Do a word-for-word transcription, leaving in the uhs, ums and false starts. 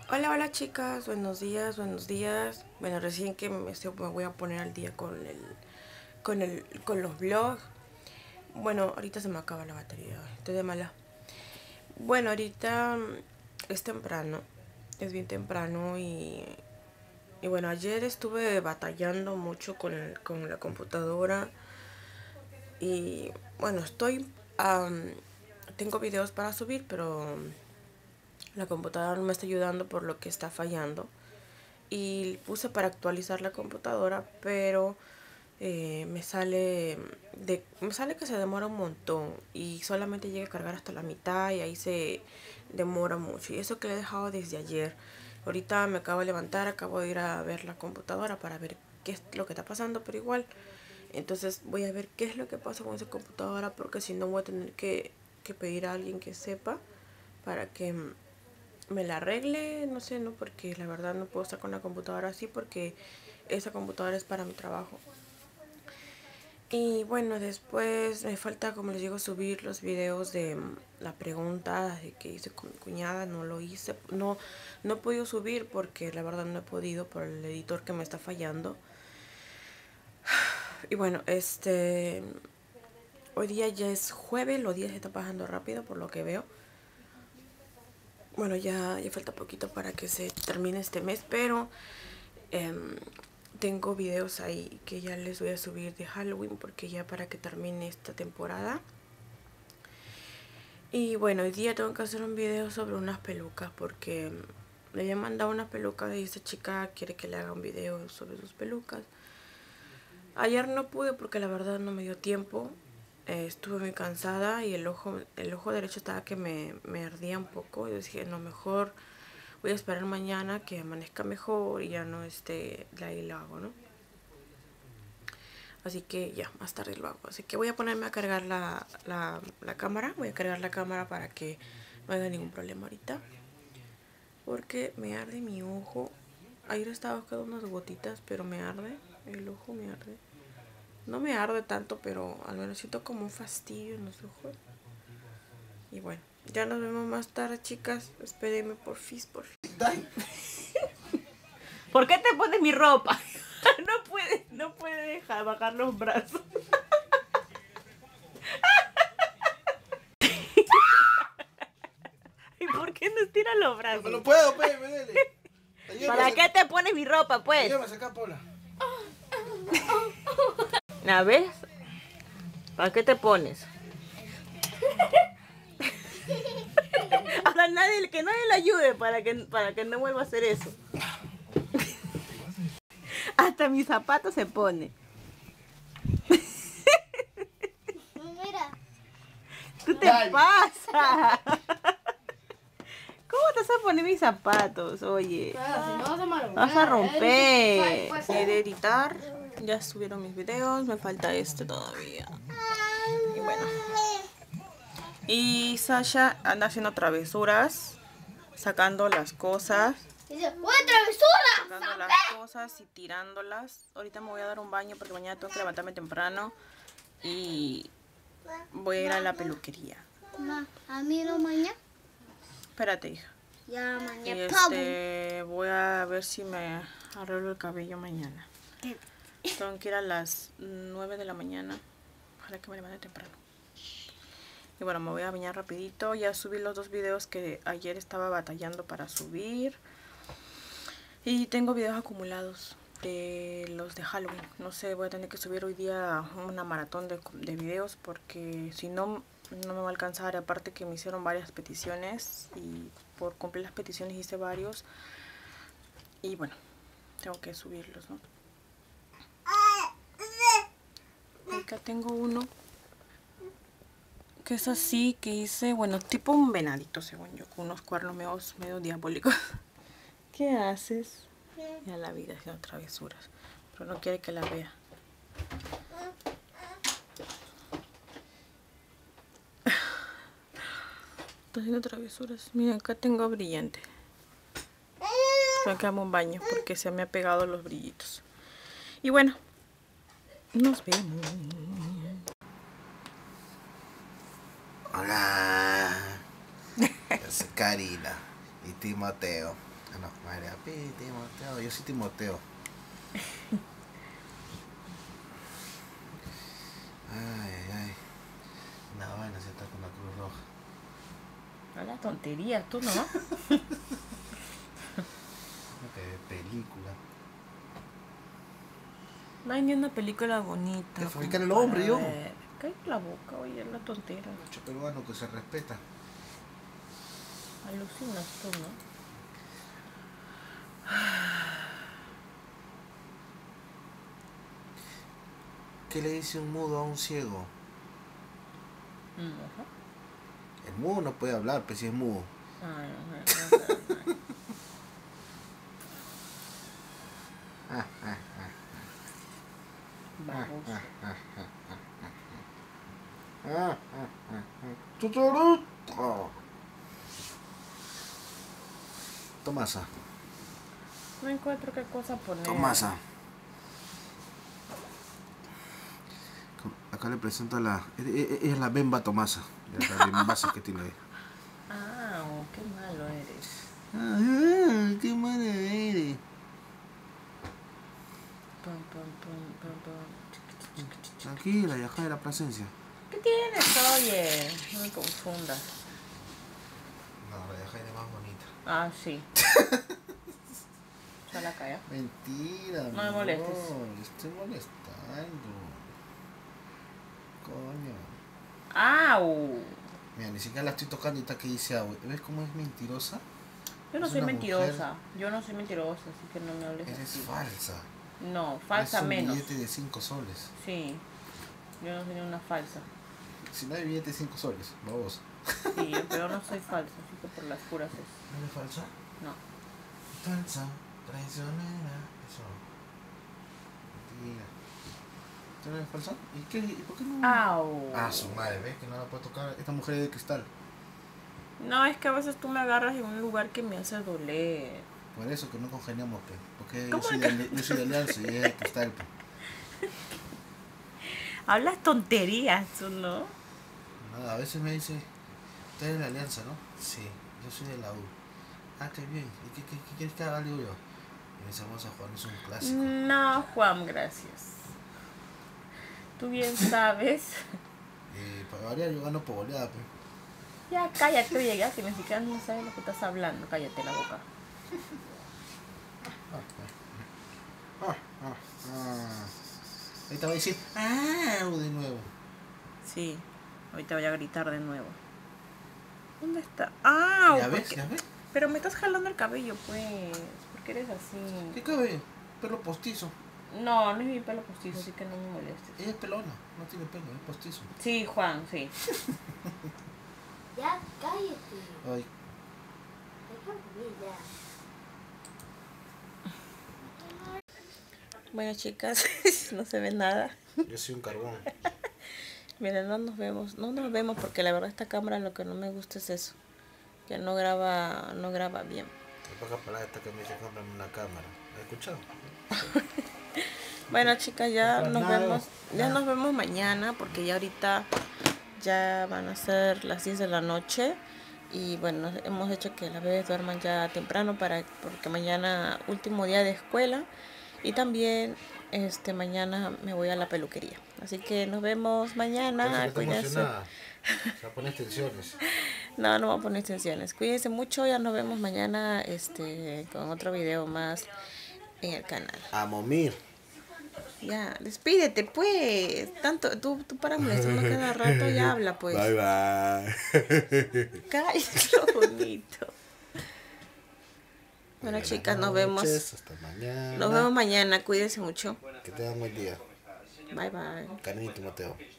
Hola, hola chicas, buenos días, buenos días. Bueno, recién que me, me voy a poner al día con el, con el, con los vlogs. Bueno, ahorita se me acaba la batería, estoy de mala. Bueno, ahorita es temprano, es bien temprano y, y bueno, ayer estuve batallando mucho con, el, con la computadora y bueno, estoy, um, tengo videos para subir, pero la computadora no me está ayudando por lo que está fallando. Y puse para actualizar la computadora, pero eh, me sale de, me sale que se demora un montón y solamente llega a cargar hasta la mitad y ahí se demora mucho. Y eso que le he dejado desde ayer. Ahorita me acabo de levantar, acabo de ir a ver la computadora para ver qué es lo que está pasando, pero igual. Entonces voy a ver qué es lo que pasa con esa computadora, porque si no voy a tener que, que pedir a alguien que sepa para que me la arregle, no sé, no, porque la verdad no puedo estar con la computadora así porque esa computadora es para mi trabajo. Y bueno, después me falta, como les digo, subir los videos de la pregunta de que hice con mi cuñada. No lo hice, no, no he podido subir porque la verdad no he podido por el editor que me está fallando. Y bueno, este, hoy día ya es jueves, los días se están pasando rápido por lo que veo. Bueno, ya, ya falta poquito para que se termine este mes, pero eh, tengo videos ahí que ya les voy a subir de Halloween, porque ya para que termine esta temporada. Y bueno, hoy día tengo que hacer un video sobre unas pelucas, porque le había mandado una peluca y esta chica quiere que le haga un video sobre sus pelucas. Ayer no pude porque la verdad no me dio tiempo. Eh, estuve muy cansada y el ojo, el ojo derecho estaba que me, me ardía un poco. Y dije, no, mejor voy a esperar mañana que amanezca mejor y ya no esté, ahí lo hago, ¿no? Así que ya, más tarde lo hago. Así que voy a ponerme a cargar la, la, la cámara. Voy a cargar la cámara para que no haya ningún problema ahorita. Porque me arde mi ojo. Ayer estaba buscando unas gotitas, pero me arde. El ojo me arde. No me arde tanto, pero al menos siento como un fastidio en los ojos. Y bueno, ya nos vemos más tarde, chicas. Espérenme, porfis, porfis. ¿Por qué te pones mi ropa? No puede, no puede dejar bajar los brazos. ¿Y por qué no estira los brazos? No, no puedo, pe, me duele. ¿Para qué te pones mi ropa, pues? Ayúdame a sacar, Paula. ¿La ves? ¿Para qué te pones? Hasta nadie, que nadie le ayude para que, para que no vuelva a hacer eso. Hasta mis zapatos se pone. Mira. ¿Qué te pasa? ¿Cómo te vas a poner mis zapatos? Oye, vas a romper. He de editar. Ya subieron mis videos. Me falta este todavía. Y bueno. Y Sasha anda haciendo travesuras, sacando las cosas. Dice, ¡buena travesura! Sacando las cosas y tirándolas. Ahorita me voy a dar un baño porque mañana tengo que levantarme temprano. Y voy a ir a la peluquería. Ma, a mí no mañana. Espérate, hija. Ya mañana. Y este, voy a ver si me arreglo el cabello mañana. Tengo que ir a las nueve de la mañana. Ojalá que me levante temprano. Y bueno, me voy a bañar rapidito. Ya subí los dos videos que ayer estaba batallando para subir. Y tengo videos acumulados de los de Halloween. No sé, voy a tener que subir hoy día una maratón de, de videos, porque si no, no me va a alcanzar. Aparte que me hicieron varias peticiones y por cumplir las peticiones hice varios. Y bueno, tengo que subirlos, ¿no? Acá tengo uno que es así, que hice, bueno, tipo un venadito, según yo, con unos cuernos medio, medio diabólicos. ¿Qué haces? Ya la vida haciendo travesuras, pero no quiere que la vea. Estoy haciendo travesuras. Miren, acá tengo brillante. Tengo que darme un baño porque se me ha pegado los brillitos. Y bueno, nos vemos. Hola. Yo soy Karina y Timoteo. Ah, no, María Pi, Timoteo. Yo sí Timoteo. Ay, ay. La vaina se está con la Cruz Roja. Habla tonterías, tú no. No te ve película. No hay ni una película bonita. Te como fabrican el para hombre, yo. ver. Cállate la boca, oye, es la tontera. Mucho peruano que se respeta. Alucinas tú, ¿no? ¿Qué le dice un mudo a un ciego? Ajá. El mudo no puede hablar, pues si es mudo. Ay, no, no, no, no. Ah, ah, ah, Baboso. ah, ah, ah, ah, ah, ah, ah. Chuchurito. Tomasa, No encuentro qué cosa poner. Tomasa. Acá le presento a la... Ella es la Bemba Tomasa. La Bembaza que tiene ahí. Ah, oh, qué malo eres. Ah, qué mala eres. Pum, pum, pum, pum, pum. Tranquila, y acá de la presencia. ¿Qué tienes, oye? No me confundas. No, la Yajaira es más bonita. Ah, sí. Ya la calla. Mentira, No me molestes. No, estoy molestando. Coño. ¡Au! Mira, ni siquiera la estoy tocando y está que dice agua. ¿Ves cómo es mentirosa? Yo no Es soy una mentirosa. Yo no soy mentirosa, así que no me hables Eres así. falsa. No, falsa es un menos. billete de cinco soles. Sí. Yo no soy ni una falsa. Si no hay billete de cinco soles, vamos. Sí, pero no soy falsa, así que por las puras es. ¿No eres falsa? No. Falsa, traicionera. Eso. Mentira. ¿Tú no eres falsa? ¿Y qué? ¿Y por qué no? ¡Au! Ah, su madre, ¿ves? Que no la puede tocar. Esta mujer es de cristal. No, es que a veces tú me agarras en un lugar que me hace doler. Por eso que no congeniamos, pe. Porque yo ¿Cómo soy, que? de, yo soy de Alianza y ella es de cristal, pe. Hablas tonterías, ¿tú no? Nada, a veces me dice, ¿tú eres de la Alianza, no? Sí, yo soy de la U. Ah, qué bien. ¿Y qué, qué, qué quieres que haga? Le digo yo. Y me dice, vamos a jugar, es un clásico. No, Juan, gracias. Tú bien sabes. Y para variar, yo gano por goleada, pe. Ya, cállate, oye, ya que ni siquiera no sabes lo que estás hablando. Cállate la boca. Ah, ah, ah, ah. Ahí te va a decir, ah, de nuevo. Sí, ahorita voy a gritar de nuevo. ¿Dónde está? ¡Ah! ¿Ya ves? ¿Ya ves? Pero me estás jalando el cabello, pues. ¿Por qué eres así? ¿Qué cabello? Pelo postizo. No, no es mi pelo postizo, así que no me molestes. Ella es pelona, no tiene pelo, es postizo. Sí, Juan, sí. Ya, cállate. Ay, Déjame ya. Bueno, chicas, no se ve nada. yo soy un carbón. Mira, no nos vemos, no nos vemos porque la verdad esta cámara lo que no me gusta es eso, que no graba, no graba bien. Te paga para esta que me dice cómprame una cámara. ¿Has escuchado? Bueno, chicas, ya Pues nos nada, vemos, ya nada. nos vemos mañana porque ya ahorita ya van a ser las diez de la noche y bueno, hemos hecho que las bebés duerman ya temprano para porque mañana último día de escuela y también este mañana me voy a la peluquería. Así que nos vemos mañana. Parece que está Cuídense. emocionada. Se va a poner tensiones. No, no voy a poner extensiones. Cuídense mucho, ya nos vemos mañana este con otro video más en el canal. A momir. Ya, despídete pues. Tanto, tú, tú para molestarme cada rato ya habla pues. Bye bye. Cállate lo bonito. Bueno, Buenas chicas, nos vemos. noches, hasta mañana. Nos vemos mañana. Cuídense mucho. Que tengan buen día. Bye bye. Cariño, Timoteo.